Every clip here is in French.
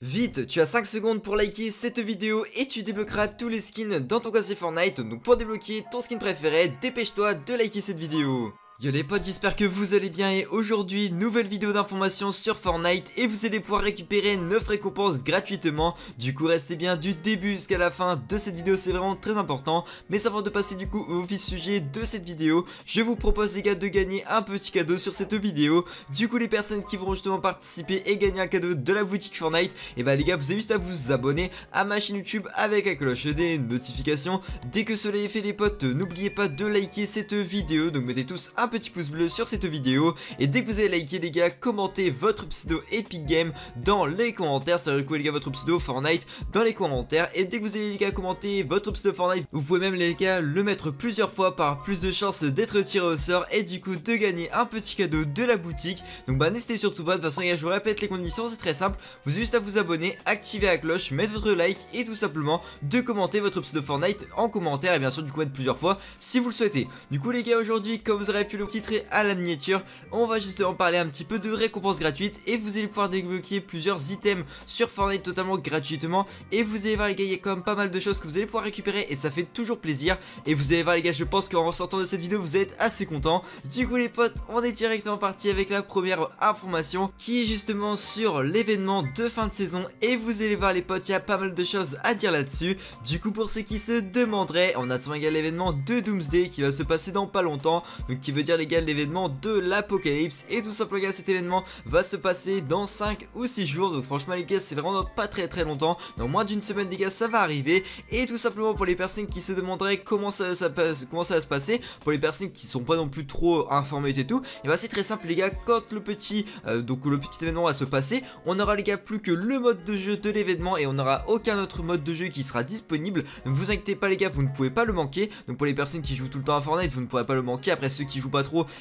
Vite, tu as 5 secondes pour liker cette vidéo et tu débloqueras tous les skins dans ton casier Fortnite. Donc pour débloquer ton skin préféré, dépêche-toi de liker cette vidéo. Yo les potes, j'espère que vous allez bien et aujourd'hui, nouvelle vidéo d'information sur Fortnite et vous allez pouvoir récupérer 9 récompenses gratuitement. Du coup, restez bien du début jusqu'à la fin de cette vidéo, c'est vraiment très important. Mais avant de passer du coup au vif sujet de cette vidéo, je vous propose les gars de gagner un petit cadeau sur cette vidéo. Du coup, les personnes qui vont justement participer et gagner un cadeau de la boutique Fortnite, et bah les gars, vous avez juste à vous abonner à ma chaîne YouTube avec la cloche des notifications. Dès que cela est fait les potes, n'oubliez pas de liker cette vidéo, donc mettez tous un petit pouce bleu sur cette vidéo et dès que vous avez liké les gars, commentez votre pseudo Epic Game dans les commentaires, c'est-à-dire quoi les gars, votre pseudo Fortnite dans les commentaires. Et dès que vous avez les gars commenté votre pseudo Fortnite, vous pouvez même les gars le mettre plusieurs fois par plus de chances d'être tiré au sort et du coup de gagner un petit cadeau de la boutique. Donc bah n'hésitez surtout pas, de toute façon les gars, je vous répète les conditions, c'est très simple, vous avez juste à vous abonner, activer la cloche, mettre votre like et tout simplement de commenter votre pseudo Fortnite en commentaire et bien sûr du coup mettre plusieurs fois si vous le souhaitez. Du coup les gars, aujourd'hui comme vous aurez pu le titrer à la miniature, on va justement parler un petit peu de récompenses gratuites et vous allez pouvoir débloquer plusieurs items sur Fortnite totalement gratuitement. Et vous allez voir les gars, il y a quand même pas mal de choses que vous allez pouvoir récupérer et ça fait toujours plaisir. Et vous allez voir les gars, je pense qu'en sortant de cette vidéo vous allez être assez contents. Du coup les potes, on est directement parti avec la première information qui est justement sur l'événement de fin de saison. Et vous allez voir les potes, il y a pas mal de choses à dire là-dessus. Du coup pour ceux qui se demanderaient, on attend les gars l'événement de Doomsday qui va se passer dans pas longtemps. Donc qui veut dire les gars l'événement de l'apocalypse. Et tout simplement les gars, cet événement va se passer dans 5 ou 6 jours. Donc franchement les gars, c'est vraiment pas très longtemps. Dans moins d'une semaine les gars, ça va arriver. Et tout simplement pour les personnes qui se demanderaient comment ça va se passer, pour les personnes qui sont pas non plus trop informées et tout, et bah c'est très simple les gars. Quand le petit événement va se passer, on aura les gars plus que le mode de jeu de l'événement et on n'aura aucun autre mode de jeu qui sera disponible. Donc vous inquiétez pas les gars, vous ne pouvez pas le manquer. Donc pour les personnes qui jouent tout le temps à Fortnite, vous ne pourrez pas le manquer. Après ceux qui jouent pas trop,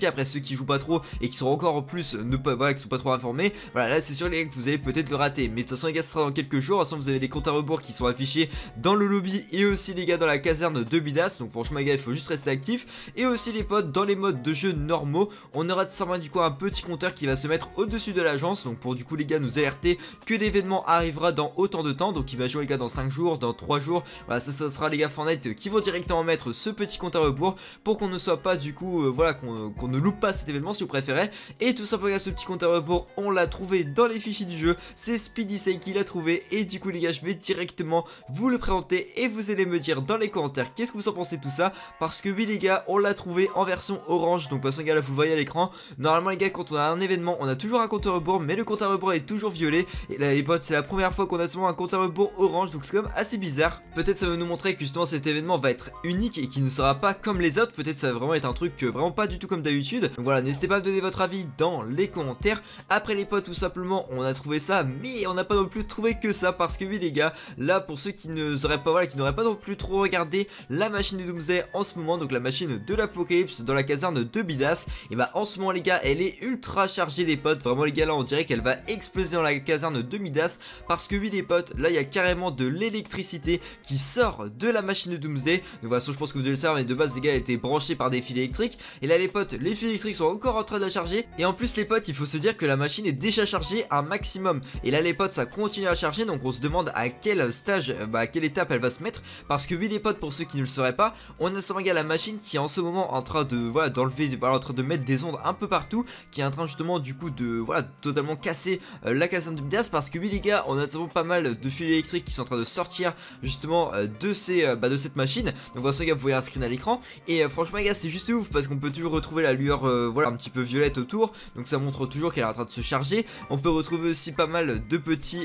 et qui sont encore en plus qui sont pas trop informés, voilà, là c'est sûr les gars que vous allez peut-être le rater. Mais de toute façon les gars, ce sera dans quelques jours. De toute façon vous avez les comptes à rebours qui sont affichés dans le lobby et aussi les gars dans la caserne de Bidas. Donc franchement les gars, il faut juste rester actif. Et aussi les potes, dans les modes de jeu normaux, on aura tout simplement du coup un petit compteur qui va se mettre au-dessus de l'agence. Donc pour du coup les gars nous alerter que l'événement arrivera dans autant de temps. Donc imaginons les gars dans 5 jours, dans 3 jours, voilà, ça sera les gars Fortnite qui vont directement mettre ce petit compte à rebours pour qu'on ne soit pas du coup voilà, qu'on ne loupe pas cet événement si vous préférez. Et tout simplement ce petit compte à rebours, on l'a trouvé dans les fichiers du jeu, c'est SpeedySay qui l'a trouvé. Et du coup les gars, je vais directement vous le présenter et vous allez me dire dans les commentaires qu'est-ce que vous en pensez de tout ça. Parce que oui les gars, on l'a trouvé en version orange. Donc de toute façon les gars, là vous le voyez à l'écran. Normalement les gars, quand on a un événement, on a toujours un compte à rebours, mais le compte à rebours est toujours violet. Et là les potes, c'est la première fois qu'on a seulement un compte à rebours orange, donc c'est quand même assez bizarre. Peut-être ça va nous montrer que justement cet événement va être unique et qui ne sera pas comme les autres. Peut-être ça va vraiment être un truc vraiment pas du tout comme d'habitude. Donc voilà, n'hésitez pas à me donner votre avis dans les commentaires. Après les potes, tout simplement on a trouvé ça, mais on n'a pas non plus trouvé que ça. Parce que oui les gars, là pour ceux qui n'auraient pas non plus trop regardé la machine de Doomsday en ce moment, donc la machine de l'apocalypse dans la caserne de Bidas, et bah en ce moment les gars, elle est ultra chargée les potes. Vraiment les gars, là on dirait qu'elle va exploser dans la caserne de Bidas. Parce que oui les potes, là il y a carrément de l'électricité qui sort de la machine de Doomsday. Donc de toute façon je pense que vous devez le savoir, mais de base les gars, elle était branchée par des fils électriques. Et là les potes, les fils électriques sont encore en train de la charger. Et en plus les potes, il faut se dire que la machine est déjà chargée à un maximum. Et là les potes, ça continue à charger. Donc on se demande à quel stage, à quelle étape elle va se mettre. Parce que oui les potes, pour ceux qui ne le sauraient pas, on a seulement la machine qui est en ce moment en train de voilà, d'enlever, voilà, en train de mettre des ondes un peu partout, qui est en train justement du coup de voilà, totalement casser la caserne de Bidas. Parce que oui les gars, on a seulement pas mal de fils électriques qui sont en train de sortir justement de cette machine. Donc voilà les gars, vous voyez un screen à l'écran. Et franchement les gars, c'est juste ouf parce qu'on peut toujours retrouver la lueur voilà, un petit peu violette autour. Donc ça montre toujours qu'elle est en train de se charger. On peut retrouver aussi pas mal de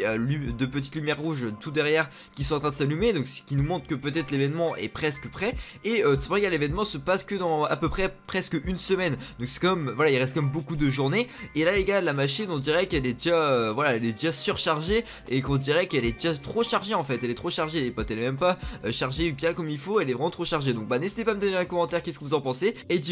petites lumières rouges tout derrière qui sont en train de s'allumer. Donc ce qui nous montre que peut-être l'événement est presque prêt. Et tout simplement les gars, l'événement se passe que dans à peu près presque une semaine. Donc c'est comme voilà, il reste comme beaucoup de journées. Et là les gars, la machine on dirait qu'elle est déjà voilà, elle est déjà surchargée. Et qu'on dirait qu'elle est déjà trop chargée en fait. Elle est trop chargée les potes, elle est même pas chargée bien comme il faut. Elle est vraiment trop chargée. Donc bah n'hésitez pas à me donner dans les commentaires qu'est-ce que vous en pensez. Et du coup les gars,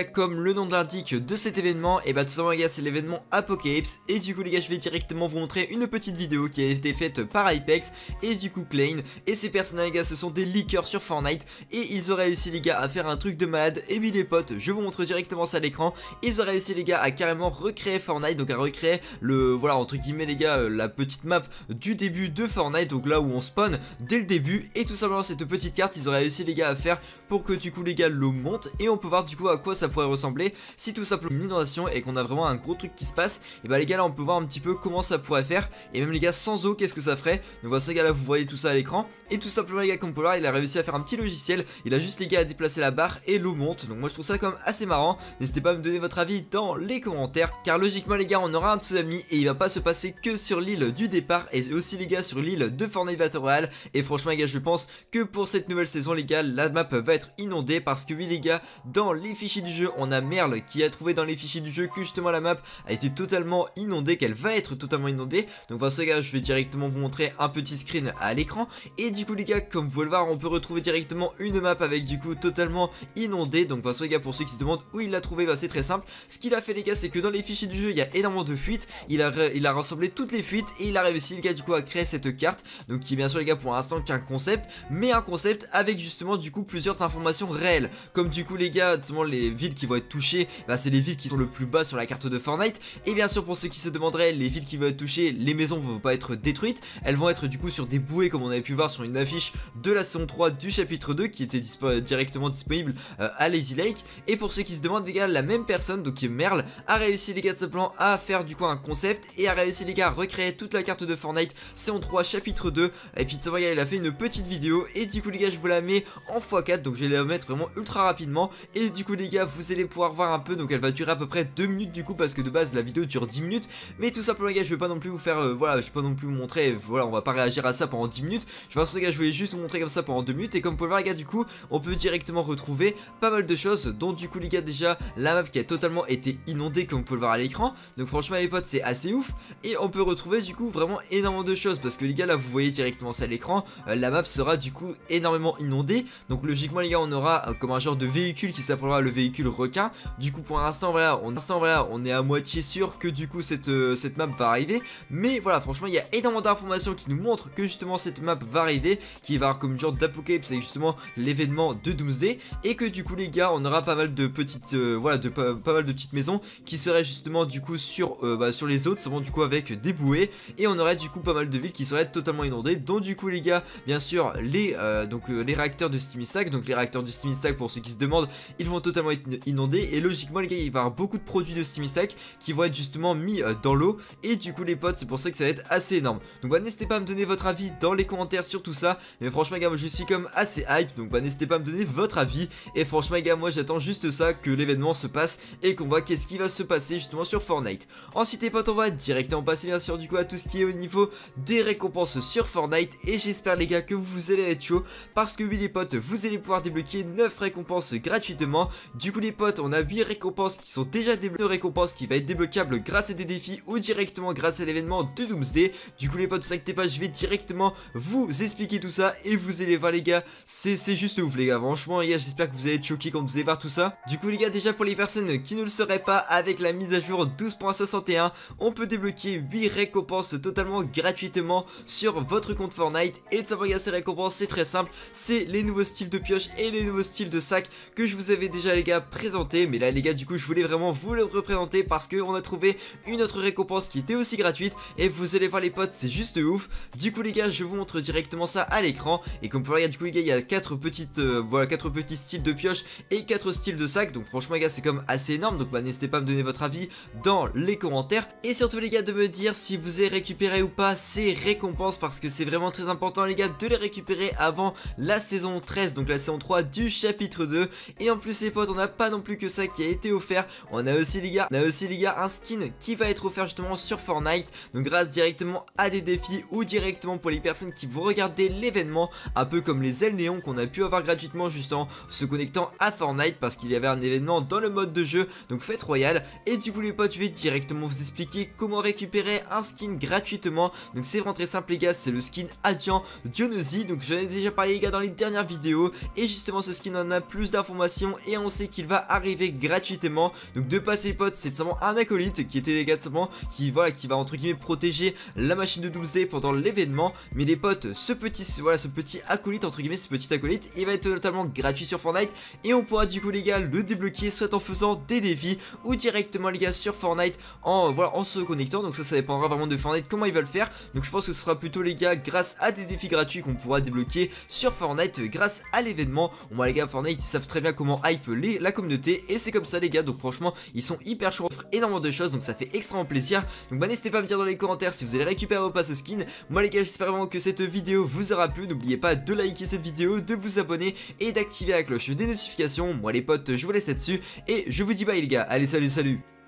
gars, comme le nom de l'indique de cet événement, et bah tout simplement les gars c'est l'événement Apocalypse. Et du coup les gars je vais directement vous montrer une petite vidéo qui a été faite par Apex et du coup Klein. Et ces personnages les gars ce sont des leakers sur Fortnite et ils auraient réussi les gars à faire un truc de malade. Et oui les potes, je vous montre directement ça à l'écran. Ils auraient réussi les gars à carrément recréer Fortnite, donc à recréer le, voilà entre guillemets les gars, la petite map du début de Fortnite, donc là où on spawn dès le début. Et tout simplement cette petite carte ils auraient réussi les gars à faire pour que du coup les gars l'eau monte. Et on peut voir du coup à quoi ça pourrait ressembler si tout simplement une inondation et qu'on a vraiment un gros truc qui se passe. Et bah les gars là on peut voir un petit peu comment ça pourrait faire. Et même les gars sans eau qu'est-ce que ça ferait. Donc voilà ces gars là vous voyez tout ça à l'écran. Et tout simplement les gars comme vous pouvez voir il a réussi à faire un petit logiciel. Il a juste les gars à déplacer la barre et l'eau monte. Donc moi je trouve ça comme assez marrant. N'hésitez pas à me donner votre avis dans les commentaires, car logiquement les gars on aura un tsunami et il va pas se passer que sur l'île du départ, et aussi les gars sur l'île de Fortnite Battle Royale. Et franchement les gars je pense que pour cette nouvelle saison les gars la map va être inondée, parce que oui les gars dans les fichiers du jeu on a Merle qui a trouvé dans les fichiers du jeu que justement la map a été totalement inondée, qu'elle va être totalement inondée. Donc voilà les gars je vais directement vous montrer un petit screen à l'écran. Et du coup les gars comme vous pouvez le voir on peut retrouver directement une map avec du coup totalement inondée. Donc voilà les gars pour ceux qui se demandent où il l'a trouvé, bah c'est très simple. Ce qu'il a fait les gars c'est que dans les fichiers du jeu il y a énormément de fuites. Il a rassemblé toutes les fuites et il a réussi les gars du coup à créer cette carte. Donc qui est bien sûr les gars pour l'instant qu'un concept, mais un concept avec justement du coup plusieurs informations réelles. Comme du coup les gars justement les villes qui vont être touchées, bah c'est les villes qui sont le plus bas sur la carte de Fortnite. Et bien sûr pour ceux qui se demanderaient, les villes qui vont être touchées, les maisons vont pas être détruites, elles vont être du coup sur des bouées comme on avait pu voir sur une affiche de la saison 3 du chapitre 2 qui était directement disponible à Lazy Lake. Et pour ceux qui se demandent les gars, la même personne donc qui est Merle a réussi les gars de simplement à faire du coup un concept et a réussi les gars à recréer toute la carte de Fortnite saison 3 chapitre 2. Et puis ça va, il a fait une petite vidéo et du coup les gars je vous la mets en x4, donc je vais la mettre vraiment ultra rapidement. Et du coup les gars vous allez pouvoir voir un peu, donc elle va durer à peu près 2 minutes du coup, parce que de base la vidéo dure 10 minutes. Mais tout simplement les gars je vais pas non plus vous faire voilà, je vais pas non plus vous montrer, voilà on va pas réagir à ça pendant 10 minutes. Je pense les gars je voulais juste vous montrer comme ça pendant 2 minutes. Et comme vous pouvez voir les gars du coup on peut directement retrouver pas mal de choses, dont du coup les gars déjà la map qui a totalement été inondée comme vous pouvez le voir à l'écran. Donc franchement les potes c'est assez ouf. Et on peut retrouver du coup vraiment énormément de choses, parce que les gars là vous voyez directement ça à l'écran, la map sera du coup énormément inondée. Donc logiquement les gars on aura comme un genre de véhicule qui s'appellera le véhicule requin. Du coup pour l'instant voilà, on est à moitié sûr que du coup cette map va arriver. Mais voilà franchement il y a énormément d'informations qui nous montrent que justement cette map va arriver, qui va avoir comme genre d'apocalypse avec justement l'événement de Doomsday. Et que du coup les gars on aura pas mal de petites voilà pas mal de petites maisons qui seraient justement du coup sur les autres, seulement du coup avec des bouées. Et on aurait du coup pas mal de villes qui seraient totalement inondées, dont du coup les gars bien sûr les réacteurs de Steamy Stack. Donc les réacteurs de Steamy Stack pour ceux qui se demandent, ils vont totalement être inondés. Et logiquement les gars il va y avoir beaucoup de produits de Steamy Stack qui vont être justement mis dans l'eau. Et du coup les potes c'est pour ça que ça va être assez énorme. Donc bah n'hésitez pas à me donner votre avis dans les commentaires sur tout ça. Mais franchement les gars moi je suis comme assez hype, donc bah n'hésitez pas à me donner votre avis. Et franchement les gars moi j'attends juste ça, que l'événement se passe et qu'on voit qu'est-ce qui va se passer justement sur Fortnite. Ensuite les potes on va directement passer bien sûr du coup à tout ce qui est au niveau des récompenses sur Fortnite. Et j'espère les gars que vous allez être chaud, parce que oui les potes vous allez pouvoir débloquer 9 récompenses gratuitement. Du coup les potes on a 8 récompenses qui sont déjà débloquées, 2 récompenses qui va être débloquable grâce à des défis ou directement grâce à l'événement de Doomsday. Du coup les potes ne vous inquiétez pas, je vais directement vous expliquer tout ça et vous allez voir les gars, c'est juste ouf les gars. Franchement les gars j'espère que vous allez être choqués quand vous allez voir tout ça. Du coup les gars déjà pour les personnes qui ne le seraient pas, avec la mise à jour 12.61 on peut débloquer 8 récompenses totalement gratuitement sur votre compte Fortnite. Et de savoir les gars ces récompenses c'est très simple, c'est les nouveaux styles de pioche et les nouveaux styles de sac que je vous avais déjà les gars présenté. Mais là les gars du coup je voulais vraiment vous le représenter, parce qu'on a trouvé une autre récompense qui était aussi gratuite. Et vous allez voir les potes c'est juste ouf. Du coup les gars je vous montre directement ça à l'écran. Et comme vous pouvez regarder du coup les gars il y a 4 petites voilà 4 petits styles de pioche et 4 styles de sac. Donc franchement les gars c'est comme assez énorme. Donc bah n'hésitez pas à me donner votre avis dans les commentaires. Et surtout les gars de me dire si vous avez récupéré ou pas ces récompenses, parce que c'est vraiment très important les gars de les récupérer avant la saison 13, donc la saison 3 du chapitre 2. Et en plus les potes on n'a pas non plus que ça qui a été offert, on a aussi les gars un skin qui va être offert justement sur Fortnite, donc grâce directement à des défis ou directement pour les personnes qui vont regarder l'événement, un peu comme les ailes néons qu'on a pu avoir gratuitement juste en se connectant à Fortnite, parce qu'il y avait un événement dans le mode de jeu, donc fête royale. Et du coup les potes je vais directement vous expliquer comment récupérer un skin gratuitement. Donc c'est vraiment très simple les gars, c'est le skin Agent Dionysi. Donc j'en ai déjà parlé les gars dans les dernières vidéos, et justement ce skin en a plus d'informations et on sait qu'il va arriver gratuitement. Donc de passer les potes, c'est seulement un acolyte qui était les gars simplement qui voilà qui va entre guillemets protéger la machine de Doomsday pendant l'événement. Mais les potes, ce petit acolyte entre guillemets, ce petit acolyte, il va être totalement gratuit sur Fortnite et on pourra du coup les gars le débloquer soit en faisant des défis ou directement les gars sur Fortnite en se connectant. Donc ça dépendra vraiment de Fortnite comment il va le faire. Donc je pense que ce sera plutôt les gars grâce à des défis gratuits qu'on pourra débloquer sur Fortnite grâce à l'événement. Moi les gars, Fortnite ils savent très bien comment hype la communauté et c'est comme ça les gars. Donc franchement ils sont hyper chauds, offrent énormément de choses, donc ça fait extrêmement plaisir. Donc bah n'hésitez pas à me dire dans les commentaires si vous allez récupérer ou pas ce skin. Moi les gars, j'espère vraiment que cette vidéo vous aura plu. N'oubliez pas de liker cette vidéo, de vous abonner et d'activer la cloche des notifications. Moi les potes, je vous laisse là-dessus et je vous dis bye les gars. Allez, salut.